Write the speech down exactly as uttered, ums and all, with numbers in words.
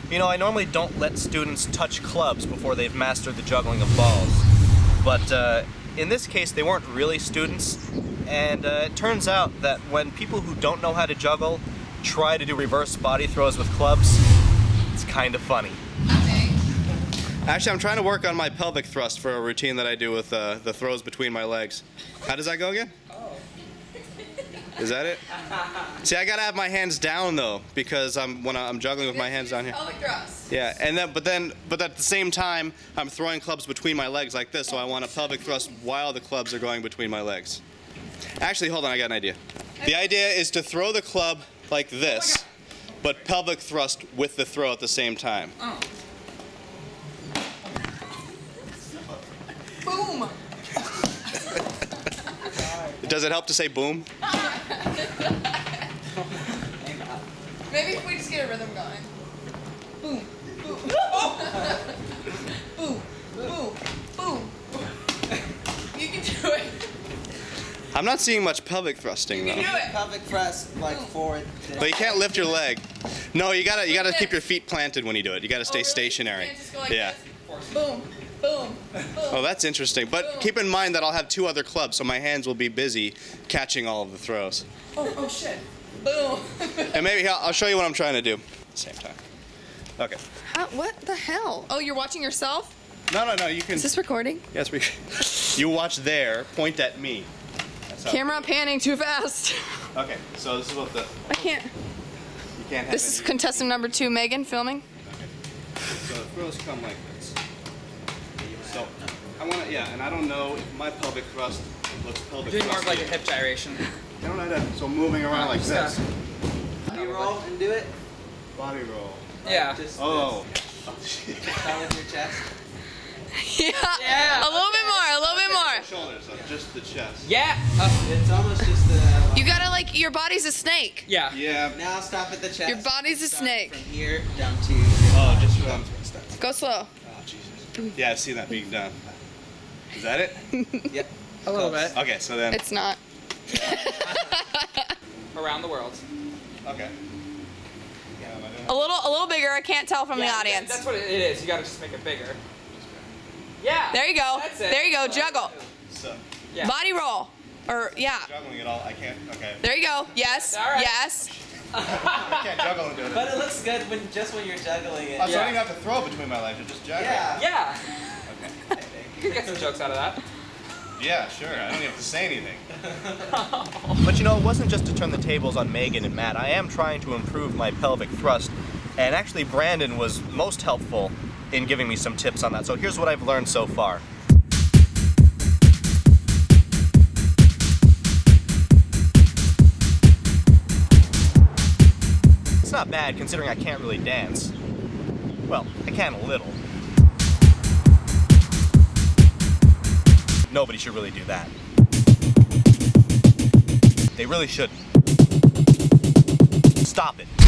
You know, I normally don't let students touch clubs before they've mastered the juggling of balls. But uh, in this case, they weren't really students. And uh, it turns out that when people who don't know how to juggle try to do reverse body throws with clubs, it's kind of funny. Actually, I'm trying to work on my pelvic thrust for a routine that I do with uh, the throws between my legs. How does that go again? Oh. Is that it? See, I gotta have my hands down though, because I'm when I'm juggling with my hands down here. Pelvic thrust. Yeah, and then but then but at the same time, I'm throwing clubs between my legs like this, so I want a pelvic thrust while the clubs are going between my legs. Actually, hold on, I got an idea. The idea is to throw the club like this, but pelvic thrust with the throw at the same time. Oh. Boom! Does it help to say boom? Maybe if we just get a rhythm going. Boom, boom, boom, boom, boom. You can do it. I'm not seeing much pelvic thrusting You though. can do it. Pelvic thrust, like forward. But you can't lift your leg. No, you gotta you gotta keep your feet planted when you do it. You gotta stay Oh, really? stationary. You can't just go like Yeah. this. Boom, boom, boom. Oh, that's interesting. But keep in mind that I'll have two other clubs, so my hands will be busy catching all of the throws. Oh, oh shit. Boom. And maybe I'll I'll show you what I'm trying to do at the same time. Okay. How, what the hell? Oh, you're watching yourself? No, no, no. You can. Is this recording? Yes, we. You watch there. Point at me. That's how- Camera panning too fast. Okay. So this is what the. I can't. You can't have. This is any- contestant number two, Megan, filming. Okay. So the throws come like this. So I want to, yeah, and I don't know if my pelvic thrust looks pelvic Doing more of like a thrusty. hip gyration. I don't know how to, so moving around like this. You roll and do it. Body roll. Yeah. Just Oh. challenge your chest. Yeah. Yeah. A little bit more, a little bit more. Shoulders, so just the chest. Yeah. Uh, It's almost just the. You gotta like, your body's a snake. yeah. Yeah. Now stop at the chest. Your body's a Start snake. From here down to. Oh, just from. Go slow. Oh, Jesus. Yeah, I've seen that being done. Is that it? Yep. A little bit. Okay, so then. It's not. Around the world. Okay. A little, a little bigger. I can't tell from Yeah, the yeah, audience. That's what it is. You gotta just make it bigger. Yeah. There you go. That's it. There you go. Juggle. So, Yeah. Body roll. Or yeah. juggling it all, I can't. Okay. There you go. Yes. All right. Yes. I can't juggle and do it. But it looks good when just when you're juggling it. Oh, so I Yeah. don't even have to throw between my legs, I just juggle. Yeah. Yeah. Okay. You can get some jokes out of that. Yeah, sure. I don't even have to say anything. But you know, it wasn't just to turn the tables on Megan and Matt. I am trying to improve my pelvic thrust. And actually, Brandon was most helpful in giving me some tips on that. So here's what I've learned so far. It's not bad considering I can't really dance. Well, I can a little. Nobody should really do that. They really shouldn't. Stop it.